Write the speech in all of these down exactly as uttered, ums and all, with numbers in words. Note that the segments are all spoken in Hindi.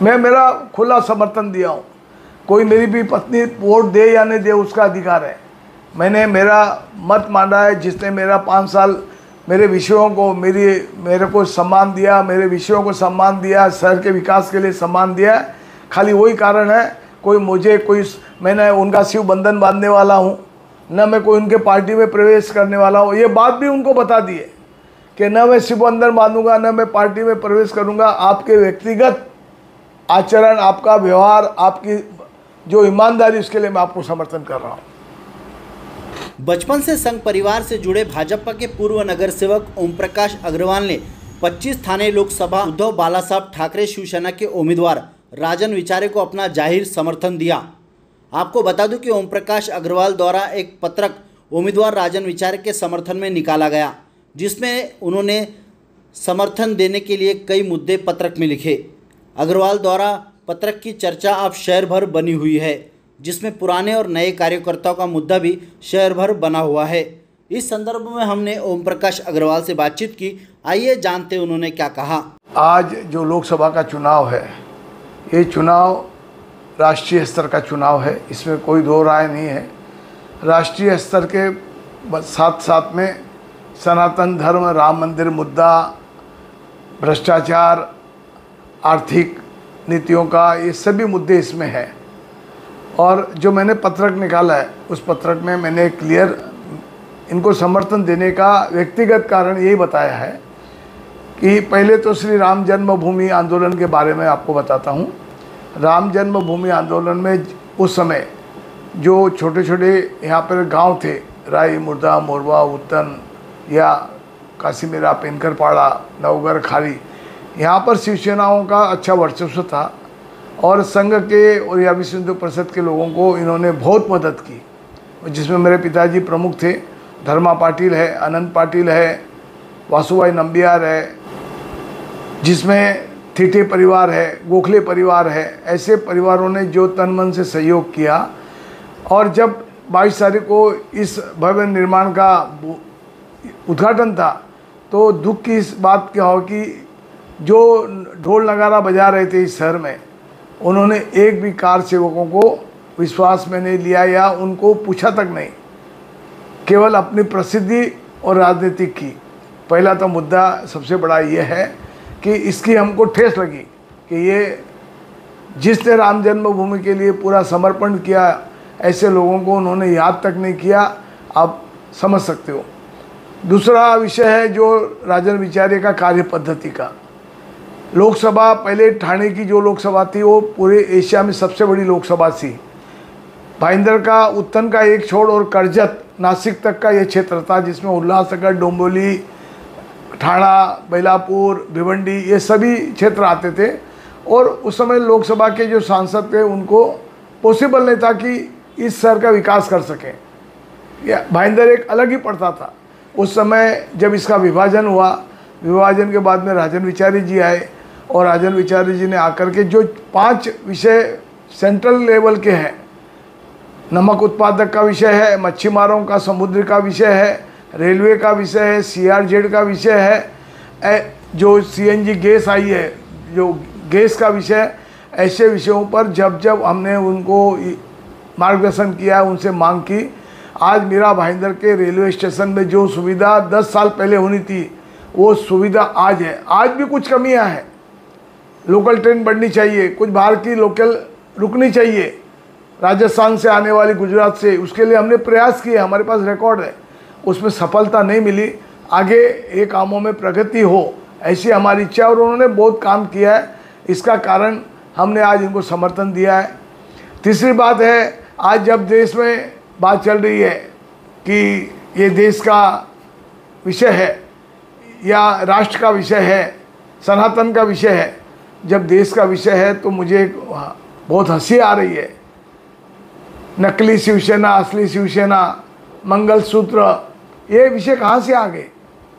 मैं मेरा खुला समर्थन दिया हूँ। कोई मेरी भी पत्नी वोट दे या नहीं दे उसका अधिकार है। मैंने मेरा मत माना है। जिसने मेरा पाँच साल मेरे विषयों को मेरी मेरे को सम्मान दिया, मेरे विषयों को सम्मान दिया, शहर के विकास के लिए सम्मान दिया, खाली वही कारण है। कोई मुझे कोई मैंने उनका शिव बंधन बांधने वाला हूँ, न मैं कोई उनके पार्टी में प्रवेश करने वाला हूँ। ये बात भी उनको बता दिए कि न मैं शिव बंधन बांधूंगा, न मैं पार्टी में प्रवेश करूँगा। आपके व्यक्तिगत आचरण, आपका व्यवहार, आपकी जो ईमानदारी, उसके लिए मैं आपको समर्थन कर रहा हूँ। बचपन से संघ परिवार से जुड़े भाजपा के पूर्व नगर सेवक ओम प्रकाश अग्रवाल ने पच्चीस थाने लोकसभा उद्धव बालासाहब ठाकरे शिवसेना के उम्मीदवार राजन विचारे को अपना जाहिर समर्थन दिया। आपको बता दूं कि ओम प्रकाश अग्रवाल द्वारा एक पत्रक उम्मीदवार राजन विचारे के समर्थन में निकाला गया, जिसमें उन्होंने समर्थन देने के लिए कई मुद्दे पत्रक में लिखे। अग्रवाल द्वारा पत्रक की चर्चा अब शहर भर बनी हुई है, जिसमें पुराने और नए कार्यकर्ताओं का मुद्दा भी शहर भर बना हुआ है। इस संदर्भ में हमने ओम प्रकाश अग्रवाल से बातचीत की। आइए जानते उन्होंने क्या कहा। आज जो लोकसभा का चुनाव है, ये चुनाव राष्ट्रीय स्तर का चुनाव है, इसमें कोई दो राय नहीं है। राष्ट्रीय स्तर के साथ साथ में सनातन धर्म, राम मंदिर मुद्दा, भ्रष्टाचार, आर्थिक नीतियों का, ये सभी मुद्दे इसमें हैं। और जो मैंने पत्रक निकाला है, उस पत्रक में मैंने क्लियर इनको समर्थन देने का व्यक्तिगत कारण यही बताया है कि पहले तो श्री राम जन्मभूमि आंदोलन के बारे में आपको बताता हूँ। राम जन्मभूमि आंदोलन में उस समय जो छोटे छोटे यहाँ पर गांव थे, राई, मुर्दा, मोरवा, उत्तन या काशीमेरा, पेनकरपाड़ा, नवगर, खारी, यहाँ पर शिवसेनाओं का अच्छा वर्चस्व था और संघ के और या विश्व हिंदू परिषद के लोगों को इन्होंने बहुत मदद की, जिसमें मेरे पिताजी प्रमुख थे। धर्मा पाटिल है, अनंत पाटिल है, वासुभाई नंबियार है, जिसमें थीटे परिवार है, गोखले परिवार है। ऐसे परिवारों ने जो तन मन से सहयोग किया। और जब बाईस तारीख को इस भवन निर्माण का उद्घाटन था, तो दुख की इस बात क्या हो कि जो ढोल नगारा बजा रहे थे इस शहर में, उन्होंने एक भी कार सेवकों को विश्वास में नहीं लिया या उनको पूछा तक नहीं, केवल अपनी प्रसिद्धि और राजनीति की। पहला तो मुद्दा सबसे बड़ा ये है कि इसकी हमको ठेस लगी कि ये जिसने राम जन्मभूमि के लिए पूरा समर्पण किया, ऐसे लोगों को उन्होंने याद तक नहीं किया। आप समझ सकते हो। दूसरा विषय है जो राजन विचारे का कार्य पद्धति का। लोकसभा पहले ठाणे की जो लोकसभा थी वो पूरे एशिया में सबसे बड़ी लोकसभा थी। भाईंदर का, उत्तन का एक छोड़ और करजत, नासिक तक का ये क्षेत्र था, जिसमें उल्लासनगर, डोंबिवली, ठाणा, बेलापुर, भिवंडी, ये सभी क्षेत्र आते थे। और उस समय लोकसभा के जो सांसद थे उनको पॉसिबल नहीं था कि इस शहर का विकास कर सकें। या भाईंदर एक अलग ही पड़ता था। उस समय जब इसका विभाजन हुआ, विभाजन के बाद में राजन विचारे जी आए और राजन विचारे जी ने आकर के जो पांच विषय सेंट्रल लेवल के हैं, नमक उत्पादक का विषय है, मच्छीमारों का समुद्र का विषय है, रेलवे का विषय है, सीआरजेड का विषय है, जो सीएनजी गैस आई है, जो गैस का विषय, ऐसे विषयों पर जब जब हमने उनको मार्गदर्शन किया, उनसे मांग की, आज मीरा भाईंदर के रेलवे स्टेशन में जो सुविधा दस साल पहले होनी थी, वो सुविधा आज है। आज भी कुछ कमियां हैं। लोकल ट्रेन बढ़नी चाहिए, कुछ बाहर की लोकल रुकनी चाहिए, राजस्थान से आने वाली, गुजरात से, उसके लिए हमने प्रयास किए, हमारे पास रिकॉर्ड है। उसमें सफलता नहीं मिली। आगे ये कामों में प्रगति हो, ऐसी हमारी इच्छा, और उन्होंने बहुत काम किया है। इसका कारण हमने आज इनको समर्थन दिया है। तीसरी बात है, आज जब देश में बात चल रही है कि ये देश का विषय है या राष्ट्र का विषय है, सनातन का विषय है, जब देश का विषय है तो मुझे बहुत हंसी आ रही है। नकली शिवसेना, असली शिवसेना, मंगलसूत्र, ये विषय कहाँ से आ गए?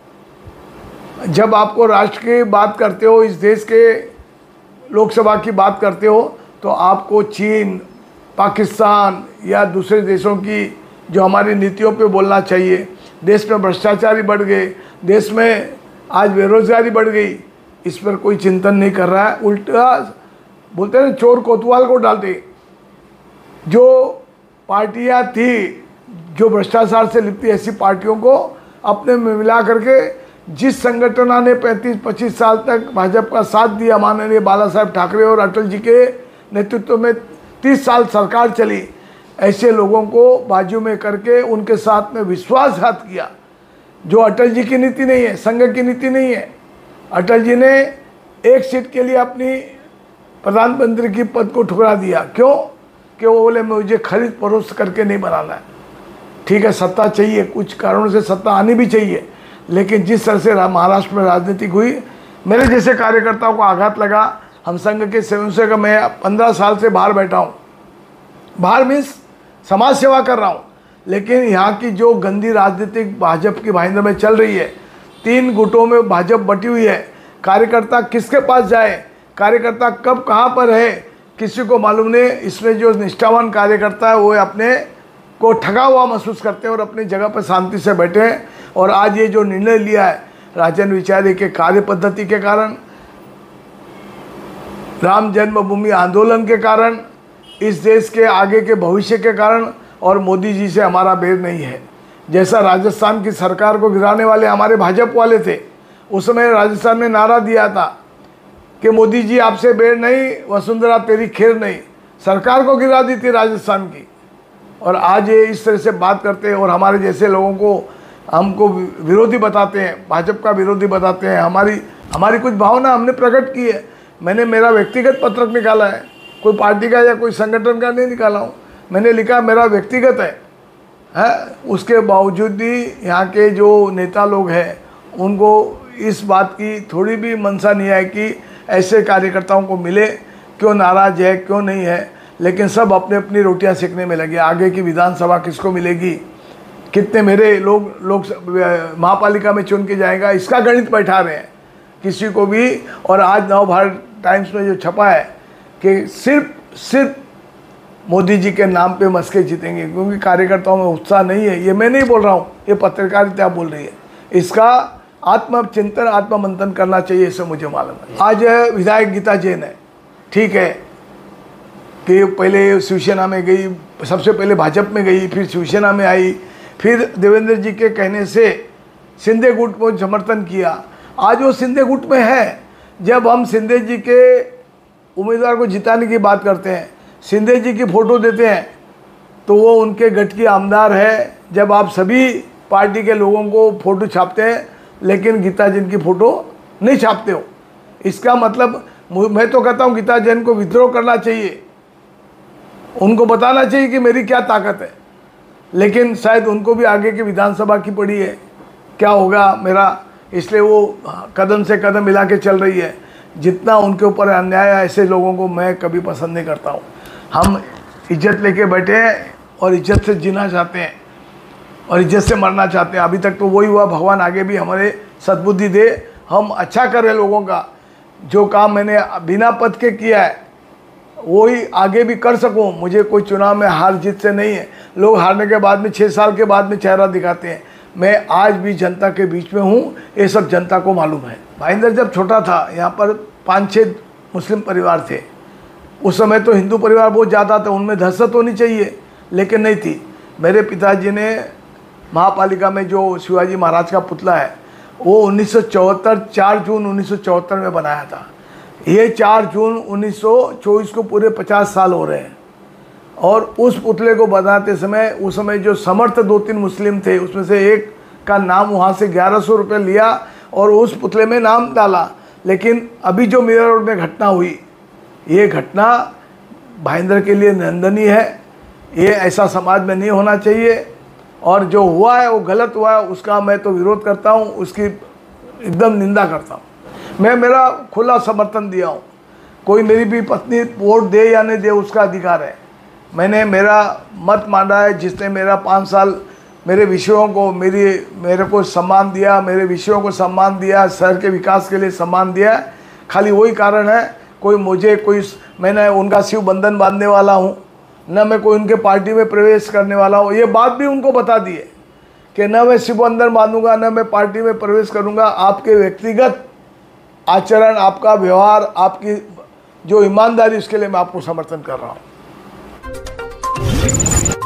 जब आपको राष्ट्र की बात करते हो, इस देश के लोकसभा की बात करते हो, तो आपको चीन, पाकिस्तान या दूसरे देशों की जो हमारी नीतियों पे बोलना चाहिए। देश में भ्रष्टाचारी बढ़ गए, देश में आज बेरोजगारी बढ़ गई, इस पर कोई चिंतन नहीं कर रहा है। उल्टा बोलते हैं चोर कोतवाल को डालते। जो पार्टियां थी जो भ्रष्टाचार से लिपटी, ऐसी पार्टियों को अपने में मिला करके जिस संगठन ने पैंतीस पच्चीस साल तक भाजपा का साथ दिया, माननीय बाला साहब ठाकरे और अटल जी के नेतृत्व में तीस साल सरकार चली, ऐसे लोगों को बाजू में करके उनके साथ में विश्वासघात किया। जो अटल जी की नीति नहीं है, संघ की नीति नहीं है। अटल जी ने एक सीट के लिए अपनी प्रधानमंत्री की पद को ठुकरा दिया। क्यों? कि वो बोले मुझे खरीद परोस करके नहीं बनाना है। ठीक है, सत्ता चाहिए, कुछ कारणों से सत्ता आनी भी चाहिए, लेकिन जिस तरह से महाराष्ट्र में राजनीति हुई, मेरे जैसे कार्यकर्ताओं को आघात लगा। हम संघ के सेवन से का मैं पंद्रह साल से बाहर बैठा हूँ, बाहर मीन्स समाज सेवा कर रहा हूँ, लेकिन यहाँ की जो गंदी राजनीतिक भाजपा की भाईंदर में चल रही है, तीन गुटों में भाजपा बटी हुई है। कार्यकर्ता किसके पास जाए, कार्यकर्ता कब कहाँ पर है, किसी को मालूम नहीं। इसमें जो निष्ठावान कार्यकर्ता है वो अपने को ठगा हुआ महसूस करते हैं और अपनी जगह पर शांति से बैठे हैं। और आज ये जो निर्णय लिया है राजन विचारे के कार्य पद्धति के कारण, राम जन्मभूमि आंदोलन के कारण, इस देश के आगे के भविष्य के कारण, और मोदी जी से हमारा बैर नहीं है। जैसा राजस्थान की सरकार को गिराने वाले हमारे भाजपा वाले थे, उस समय राजस्थान में नारा दिया था कि मोदी जी आपसे बैर नहीं, वसुंधरा तेरी खैर नहीं। सरकार को गिरा दी थी राजस्थान की, और आज ये इस तरह से बात करते हैं और हमारे जैसे लोगों को हमको विरोधी बताते हैं, भाजपा का विरोधी बताते हैं। हमारी हमारी कुछ भावना हमने प्रकट की है। मैंने मेरा व्यक्तिगत पत्रक निकाला है, कोई पार्टी का या कोई संगठन का नहीं निकाला हूँ। मैंने लिखा मेरा व्यक्तिगत है, है। उसके बावजूद भी यहाँ के जो नेता लोग हैं उनको इस बात की थोड़ी भी मनसा नहीं है कि ऐसे कार्यकर्ताओं को मिले। क्यों नाराज है, क्यों नहीं है, लेकिन सब अपने अपनी रोटियां सेकने में लगे। आगे की विधानसभा किसको मिलेगी, कितने मेरे लोग लोग महापालिका में चुन के जाएगा, इसका गणित बैठा रहे हैं किसी को भी। और आज नव भारत टाइम्स में जो छपा है कि सिर्फ सिर्फ मोदी जी के नाम पे मस्के जीतेंगे, क्योंकि कार्यकर्ताओं में उत्साह नहीं है। ये मैं नहीं बोल रहा हूँ, ये पत्रकारिता बोल रही है। इसका आत्मचिंतन आत्ममंथन करना चाहिए, इससे मुझे मालूम है। आज विधायक गीता जैन है, ठीक है, कि पहले शिवसेना में गई, सबसे पहले भाजपा में गई, फिर शिवसेना में आई, फिर देवेंद्र जी के कहने से शिंदे गुट को समर्थन किया। आज वो शिंदे गुट में है। जब हम शिंदे जी के उम्मीदवार को जिताने की बात करते हैं, शिंदे जी की फ़ोटो देते हैं, तो वो उनके गठ की आमदार है। जब आप सभी पार्टी के लोगों को फ़ोटो छापते हैं लेकिन गीता जैन की फ़ोटो नहीं छापते हो, इसका मतलब मैं तो कहता हूँ गीता जैन को विद्रोह करना चाहिए, उनको बताना चाहिए कि मेरी क्या ताकत है। लेकिन शायद उनको भी आगे की विधानसभा की पड़ी है, क्या होगा मेरा, इसलिए वो कदम से कदम मिला के चल रही है। जितना उनके ऊपर अन्याय है, ऐसे लोगों को मैं कभी पसंद नहीं करता हूँ। हम इज्जत लेके बैठे हैं और इज्जत से जीना चाहते हैं और इज्जत से मरना चाहते हैं। अभी तक तो वही हुआ, भगवान आगे भी हमारे सद्बुद्धि दे, हम अच्छा करें लोगों का। जो काम मैंने बिना पद के किया है वही आगे भी कर सकूं। मुझे कोई चुनाव में हार जीत से नहीं है। लोग हारने के बाद में छः साल के बाद में चेहरा दिखाते हैं। मैं आज भी जनता के बीच में हूँ, ये सब जनता को मालूम है। भाईंदर जब छोटा था, यहाँ पर पाँच छः मुस्लिम परिवार थे। उस समय तो हिंदू परिवार बहुत ज़्यादा थे, उनमें दहशत होनी चाहिए, लेकिन नहीं थी। मेरे पिताजी ने महापालिका में जो शिवाजी महाराज का पुतला है वो उन्नीस सौ चौहत्तर चार जून उन्नीस सौ चौहत्तर में बनाया था। ये चार जून उन्नीस सौ चौबीस को पूरे पचास साल हो रहे हैं। और उस पुतले को बनाते समय उस समय जो समर्थ दो तीन मुस्लिम थे, उसमें से एक का नाम वहाँ से ग्यारह सौ रुपये लिया और उस पुतले में नाम डाला। लेकिन अभी जो मीरा रोड में घटना हुई, ये घटना भाईंदर के लिए निंदनीय है। ये ऐसा समाज में नहीं होना चाहिए, और जो हुआ है वो गलत हुआ है, उसका मैं तो विरोध करता हूँ, उसकी एकदम निंदा करता हूँ। मैं मेरा खुला समर्थन दिया हूँ। कोई मेरी भी पत्नी वोट दे या नहीं दे, उसका अधिकार है। मैंने मेरा मत मांगा है। जिसने मेरा पाँच साल मेरे विषयों को मेरी मेरे को सम्मान दिया, मेरे विषयों को सम्मान दिया, शहर के विकास के लिए सम्मान दिया, खाली वही कारण है। कोई मुझे कोई मैंने उनका शिव बंधन बांधने वाला हूँ, न मैं कोई उनके पार्टी में प्रवेश करने वाला हूँ। ये बात भी उनको बता दी है कि न मैं शिव बंधन बांधूंगा, न मैं पार्टी में प्रवेश करूँगा। आपके व्यक्तिगत आचरण, आपका व्यवहार, आपकी जो ईमानदारी, उसके लिए मैं आपको समर्थन कर रहा हूँ।